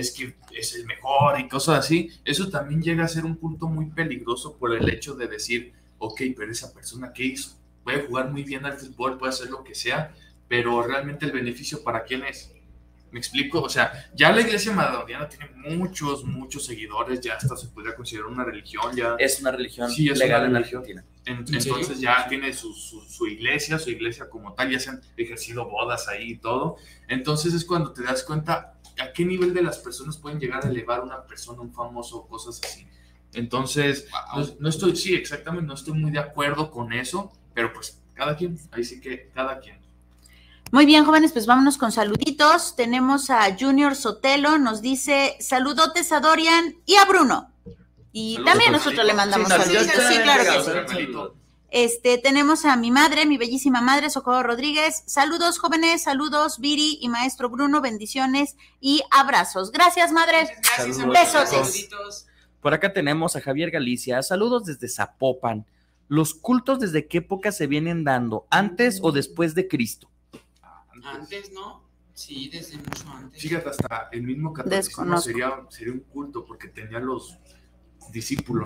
es el mejor y cosas así, eso también llega a ser un punto muy peligroso por el hecho de decir, ok, pero esa persona ¿qué hizo? Puede jugar muy bien al fútbol, puede hacer lo que sea, pero realmente el beneficio ¿para quién es? ¿Me explico? O sea, ya la iglesia maradoniana tiene muchos seguidores, ya hasta se podría considerar una religión. Ya es una religión legal en Argentina. Entonces ya tiene su iglesia como tal, ya se han ejercido bodas ahí y todo. Entonces es cuando te das cuenta a qué nivel de las personas pueden llegar a elevar una persona, un famoso, cosas así. Entonces, no estoy, sí, exactamente, no estoy muy de acuerdo con eso, pero pues cada quien, ahí sí que cada quien. Muy bien, jóvenes, pues vámonos con saluditos. Tenemos a Junior Sotelo, nos dice saludotes a Dorian y a Bruno. Y saludos, también nosotros le mandamos saludos. Sí, claro que sí. Tenemos a mi madre, mi bellísima madre, Socorro Rodríguez. Saludos, jóvenes, saludos, Viri y maestro Bruno, bendiciones y abrazos. Gracias, madre. Gracias, besos. Por acá tenemos a Javier Galicia. Saludos desde Zapopan. ¿Los cultos desde qué época se vienen dando? ¿Antes o después de Cristo? Antes, ¿no? Sí, desde mucho antes. Fíjate, hasta el mismo catolicismo sería un culto porque tenía los discípulos.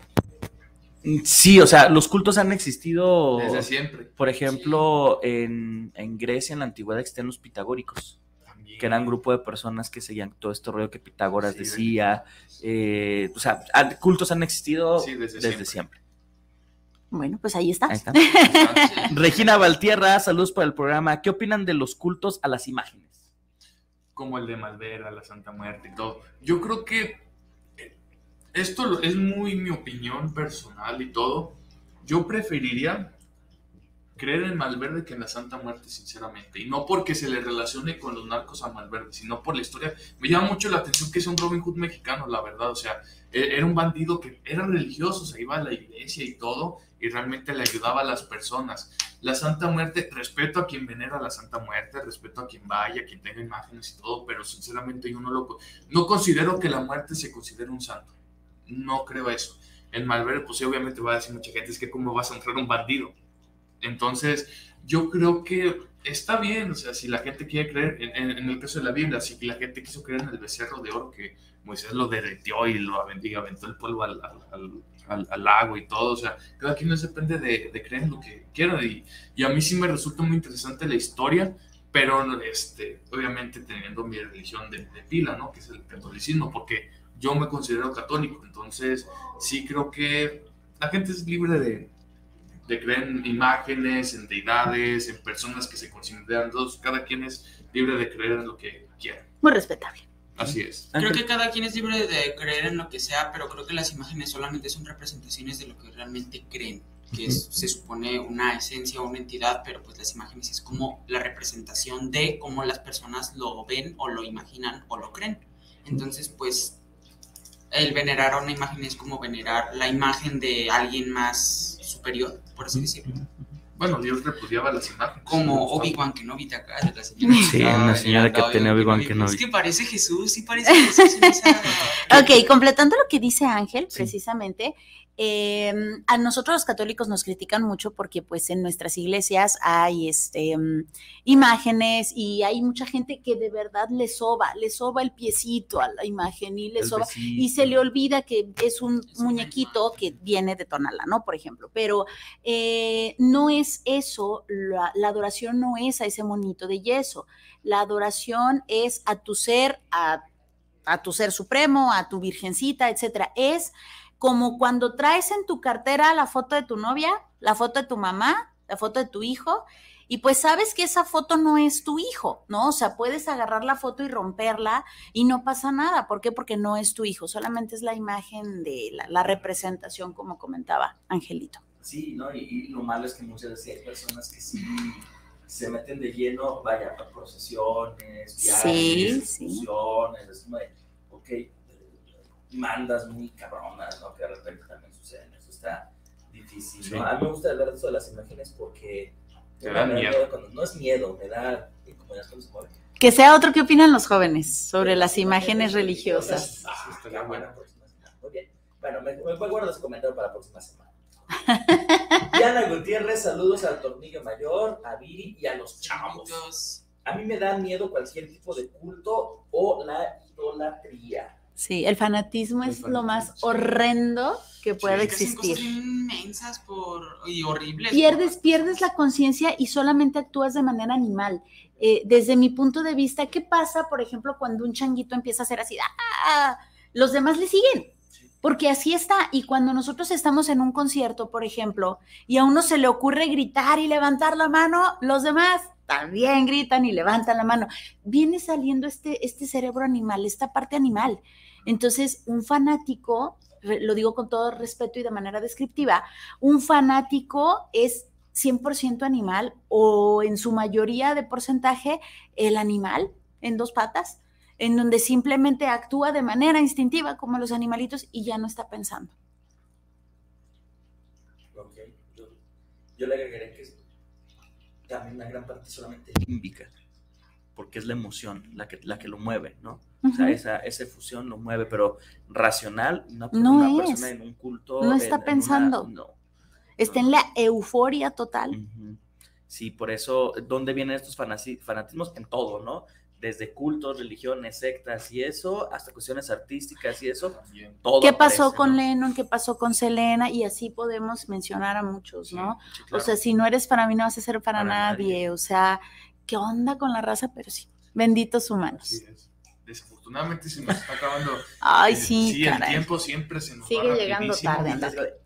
Sí, o sea, los cultos han existido desde siempre. Por ejemplo, sí. en Grecia, en la antigüedad, existían los pitagóricos, también, que eran un grupo de personas que seguían todo este rollo que Pitágoras decía. O sea, cultos han existido desde siempre. Bueno, pues ahí está. Regina Valtierra, saludos por el programa. ¿Qué opinan de los cultos a las imágenes? Como el de Malvera, la Santa Muerte y todo. Yo creo que esto es muy mi opinión personal y todo. Yo preferiría creer en Malverde que en la Santa Muerte, sinceramente. Y no porque se le relacione con los narcos a Malverde, sino por la historia. Me llama mucho la atención que es un Robin Hood mexicano, la verdad. O sea, era un bandido que era religioso, se iba a la iglesia y todo, y realmente le ayudaba a las personas. La Santa Muerte, respeto a quien venera la Santa Muerte, respeto a quien vaya, a quien tenga imágenes y todo, pero sinceramente yo no considero que la muerte se considere un santo. No creo eso. En Malverde, pues sí, obviamente va a decir mucha gente, es que cómo vas a honrar a un bandido. Entonces, yo creo que está bien, o sea, si la gente quiere creer, en el caso de la Biblia, si la gente quiso creer en el becerro de oro, que Moisés lo derritió y aventó el polvo al lago y todo. O sea, cada quien depende de creer en lo que quiera. Y a mí sí me resulta muy interesante la historia, pero obviamente teniendo mi religión de pila, ¿no? Que es el catolicismo, porque yo me considero católico. Entonces sí creo que la gente es libre de creer en imágenes, en deidades, en personas que se consideran dos. Cada quien es libre de creer en lo que quiera. Muy respetable. Así es. Creo que cada quien es libre de creer en lo que sea, pero creo que las imágenes solamente son representaciones de lo que realmente creen, que se supone una esencia o una entidad, pero pues las imágenes es como la representación de cómo las personas lo ven o lo imaginan o lo creen. Entonces, pues, el venerar a una imagen es como venerar la imagen de alguien más superior, por así decirlo. Bueno, Dios repudiaba las imágenes. Como Obi-Wan Kenobi de acá, de la señora. Sí, una señora que tenía Obi-Wan Kenobi. Es que parece Jesús, sí parece Jesús. Ok, completando lo que dice Ángel, precisamente, a nosotros los católicos nos critican mucho porque pues en nuestras iglesias hay imágenes y hay mucha gente que de verdad le soba el piecito a la imagen y y se le olvida que es un muñequito que viene de Tonalá, ¿no? Por ejemplo, pero no es eso, la adoración no es a ese monito de yeso, la adoración es a tu ser, a tu ser supremo, a tu virgencita, etcétera. Es como cuando traes en tu cartera la foto de tu novia, la foto de tu mamá, la foto de tu hijo, y pues sabes que esa foto no es tu hijo, ¿no? O sea, puedes agarrar la foto y romperla y no pasa nada. ¿Por qué? Porque no es tu hijo, solamente es la imagen de la representación, como comentaba Angelito. Sí, ¿no? Y lo malo es que muchas veces hay personas que sí se meten de lleno, vaya, a procesiones, viajes, discusiones, es como de, ok, mandas muy cabronas, ¿no? Que de repente también suceden, eso está difícil, ¿no? Sí. A mí me gusta hablar de eso de las imágenes porque te da miedo. No es miedo, me da incomodidad cuando se mueve. Que sea otro, ¿qué opinan los jóvenes sobre las imágenes religiosas? Sí, estaría buena la próxima semana. Muy bien. Bueno, me guardo ese comentario para la próxima semana. Diana Gutiérrez, saludos al Tornillo Mayor, a Viri y a los chavos. A mí me da miedo cualquier tipo de culto o la idolatría. Sí, el fanatismo es lo más horrendo que puede existir. Son cosas inmensas y horribles. Pierdes la conciencia y solamente actúas de manera animal. Desde mi punto de vista, ¿qué pasa, por ejemplo, cuando un changuito empieza a hacer así? ¡Ah! Los demás le siguen, porque así está. Y cuando nosotros estamos en un concierto, por ejemplo, y a uno se le ocurre gritar y levantar la mano, los demás también gritan y levantan la mano. Viene saliendo este cerebro animal, esta parte animal. Entonces, un fanático, lo digo con todo respeto y de manera descriptiva, un fanático es 100% animal o en su mayoría de porcentaje el animal en dos patas, en donde simplemente actúa de manera instintiva como los animalitos y ya no está pensando. Ok, yo le agregaré que es también una gran parte solamente límbica, porque es la emoción la que lo mueve, ¿no? Uh-huh. O sea, esa fusión lo mueve, pero racional, una persona en un culto... No está pensando. Está en la euforia total. Uh-huh. Sí, por eso, ¿dónde vienen estos fanatismos? En todo, ¿no? Desde cultos, religiones, sectas y eso, hasta cuestiones artísticas y eso, todo. ¿Qué pasó con Lennon? ¿Qué pasó con Selena? Y así podemos mencionar a muchos, ¿no? Sí, claro. O sea, si no eres para mí, no vas a ser para nadie. O sea, ¿qué onda con la raza? Pero sí, benditos humanos. Así es. Desafortunadamente se nos está acabando. Ay, sí, sí, el tiempo siempre se nos sigue llegando tarde.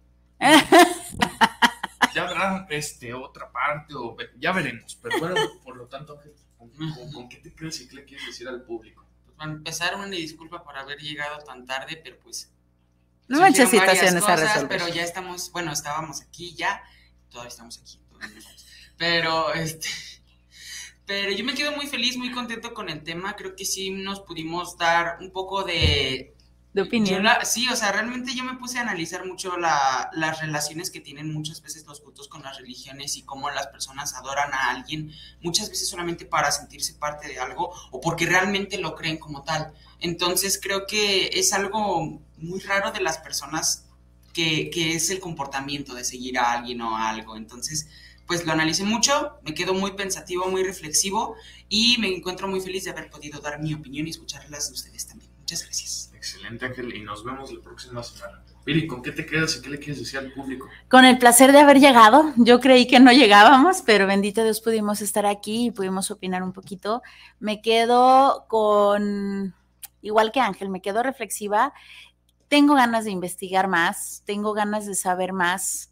Ya habrá otra parte, o ya veremos. Pero bueno, por lo tanto, ¿con qué te crees y qué le quieres decir al público? Pues para empezar, una disculpa por haber llegado tan tarde, pero pues... No muchas situaciones a resolver. Pero ya estamos, bueno, estábamos aquí ya, todavía estamos aquí, pero Pero yo me quedo muy feliz, muy contento con el tema. Creo que sí nos pudimos dar un poco de opinión. Sí, o sea, realmente yo me puse a analizar mucho las relaciones que tienen muchas veces los cultos con las religiones y cómo las personas adoran a alguien, muchas veces solamente para sentirse parte de algo o porque realmente lo creen como tal. Entonces creo que es algo muy raro de las personas que es el comportamiento de seguir a alguien o a algo. Entonces... pues lo analicé mucho, me quedo muy pensativo, muy reflexivo y me encuentro muy feliz de haber podido dar mi opinión y escucharlas de ustedes también. Muchas gracias. Excelente, Ángel, y nos vemos la próxima semana. Pili, ¿con qué te quedas y qué le quieres decir al público? Con el placer de haber llegado. Yo creí que no llegábamos, pero bendito Dios pudimos estar aquí y pudimos opinar un poquito. Me quedo con, igual que Ángel, me quedo reflexiva. Tengo ganas de investigar más, tengo ganas de saber más.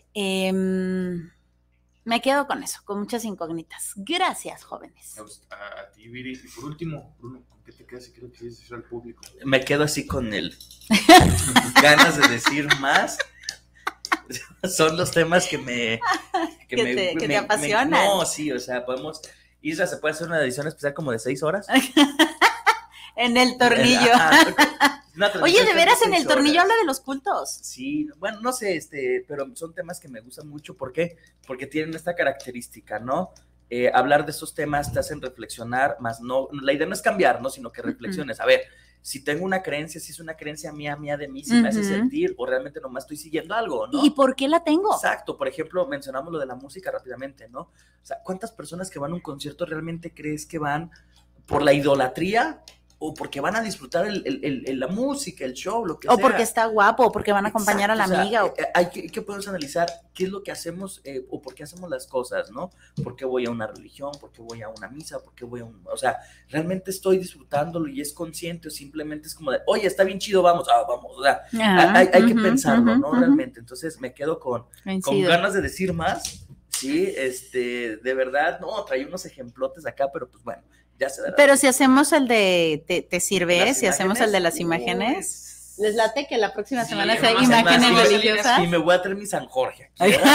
Me quedo con eso, con muchas incógnitas. Gracias, jóvenes. A ti, Viri. Y por último, Bruno, ¿con qué te quedas y qué le quieres decir al público? Me quedo así con él. Ganas de decir más. Son los temas que me apasionan. No, sí, o sea, podemos... Isra, ¿se puede hacer una edición especial como de 6 horas? En el tornillo. Oye, de veras, en el tornillo habla de los cultos. Sí, bueno, no sé, pero son temas que me gustan mucho. ¿Por qué? Porque tienen esta característica, ¿no? Hablar de esos temas te hacen reflexionar, más no, la idea no es cambiar, ¿no? Sino que reflexiones. A ver, si tengo una creencia, si es una creencia mía de mí, si me hace sentir, o realmente nomás estoy siguiendo algo, ¿no? ¿Y por qué la tengo? Exacto, por ejemplo, mencionamos lo de la música rápidamente, ¿no? O sea, ¿cuántas personas que van a un concierto realmente crees que van por la idolatría? O porque van a disfrutar la música, el show, lo que sea. O porque está guapo, o porque van a acompañar a la amiga. Hay que podemos analizar qué es lo que hacemos o por qué hacemos las cosas, ¿no? ¿Por qué voy a una religión? ¿Por qué voy a una misa? ¿Por qué voy a o sea, ¿realmente estoy disfrutándolo y es consciente o simplemente es como de, oye, está bien chido, vamos, vamos? O sea, hay que pensarlo, ¿no? Realmente. Entonces me quedo con ganas de decir más. Sí, de verdad, no, traí unos ejemplotes acá, pero pues bueno. Pero si hacemos el de, ¿te sirve? Si hacemos el de las imágenes, ¿les late que la próxima semana sea imágenes religiosas? Y me voy a traer mi San Jorge.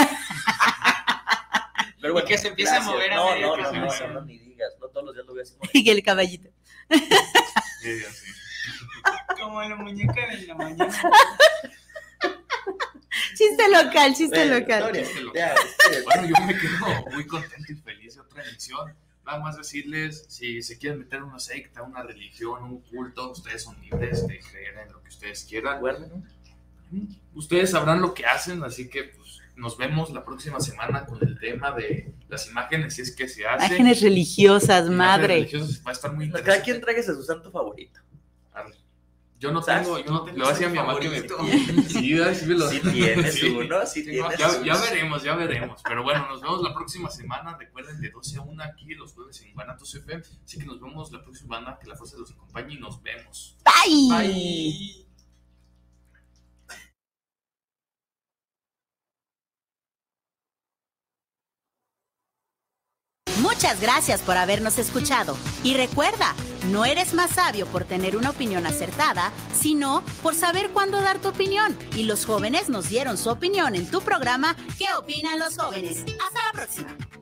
Pero bueno, que se empiece a mover. No, ni digas, no todos los días lo voy a hacer. Y el caballito. Sí. Como la muñeca de la mañana. Chiste local. Bueno, yo me quedo muy contento y feliz de otra emisión. Nada más decirles, si se quieren meter en una secta, una religión, un culto, ustedes son libres de creer en lo que ustedes quieran. Ustedes sabrán lo que hacen, así que pues, nos vemos la próxima semana con el tema de las imágenes, si es que se hace. Imágenes religiosas, madre. Religiosas, va a estar muy interesante. Cada quien tráigase su santo favorito. Yo no tengo, le voy a decir a mi mamá que me Sí, tienes uno, sí tienes ya veremos. Pero bueno, nos vemos la próxima semana. Recuerden, de 12 a 1 aquí los jueves en Guanatos FM. Así que nos vemos la próxima semana. Que la fuerza los acompañe y nos vemos. Bye. Muchas gracias por habernos escuchado. Y recuerda, no eres más sabio por tener una opinión acertada, sino por saber cuándo dar tu opinión. Y los jóvenes nos dieron su opinión en tu programa ¿Qué opinan los jóvenes? Hasta la próxima.